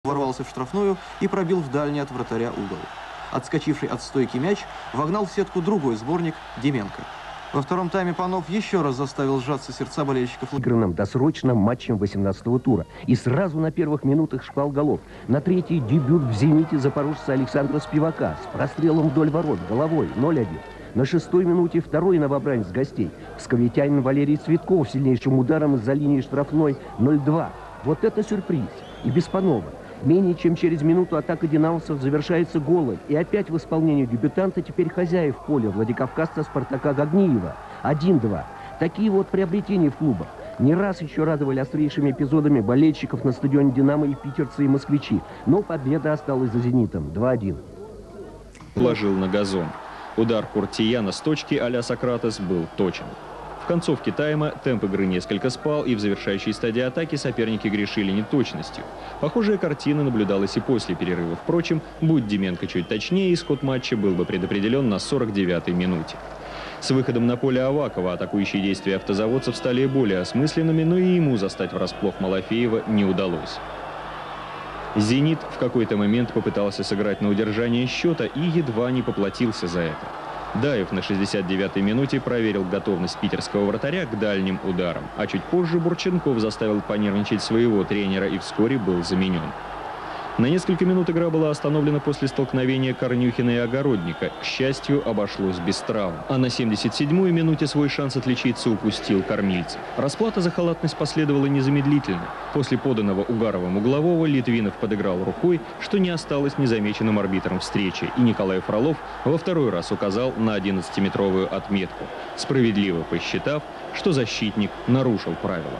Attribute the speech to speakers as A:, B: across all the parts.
A: ворвался в штрафную и пробил в дальний от вратаря угол. Отскочивший от стойки мяч вогнал в сетку другой сборник Деменко. Во втором тайме Панов еще раз заставил сжаться сердца болельщиков.
B: Выигранным досрочным матчем 18-го тура. И сразу на первых минутах шквал голов. На третий дебют в «Зените» запорожца Александра Спивака с прострелом вдоль ворот головой 0-1. На 6-й минуте второй новобранец гостей. Псковитянин Валерий Цветков сильнейшим ударом из-за линии штрафной 0-2. Вот это сюрприз. И без Панова. Менее чем через минуту атака динамовцев завершается голом. И опять в исполнении дебютанта теперь хозяев поля владикавказца Спартака Гагниева. 1-2. Такие вот приобретения в клубах. Не раз еще радовали острейшими эпизодами болельщиков на стадионе «Динамо» и питерцы, и москвичи. Но победа осталась за «Зенитом» 2-1.
C: Положил на газон. Удар Куртияна с точки а-ля Сократес был точен. В концовке тайма темп игры несколько спал, и в завершающей стадии атаки соперники грешили неточностью. Похожая картина наблюдалась и после перерыва. Впрочем, будь Деменко чуть точнее, исход матча был бы предопределен на 49-й минуте. С выходом на поле Авакова атакующие действия автозаводцев стали более осмысленными, но и ему застать врасплох Малафеева не удалось. «Зенит» в какой-то момент попытался сыграть на удержание счета и едва не поплатился за это. Даев на 69-й минуте проверил готовность питерского вратаря к дальним ударам, а чуть позже Бурченков заставил понервничать своего тренера и вскоре был заменен. На несколько минут игра была остановлена после столкновения Корнюхина и Огородника. К счастью, обошлось без травм. А на 77-й минуте свой шанс отличиться упустил Кормильцев. Расплата за халатность последовала незамедлительно. После поданного Угаровым углового Литвинов подыграл рукой, что не осталось незамеченным арбитром встречи. И Николай Фролов во второй раз указал на 11-метровую отметку, справедливо посчитав, что защитник нарушил правила.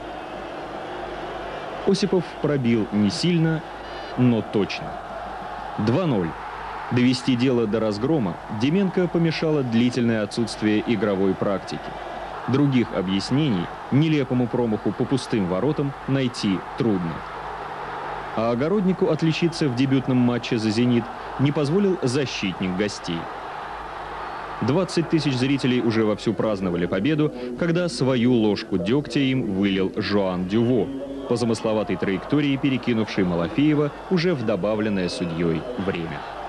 C: Осипов пробил не сильно, но точно. 2-0. Довести дело до разгрома Деменко помешало длительное отсутствие игровой практики. Других объяснений нелепому промаху по пустым воротам найти трудно. А Огороднику отличиться в дебютном матче за «Зенит» не позволил защитник гостей. 20 тысяч зрителей уже вовсю праздновали победу, когда свою ложку дегтя им вылил Жоан Дюво, по замысловатой траектории перекинувший Малафеева уже в добавленное судьей время.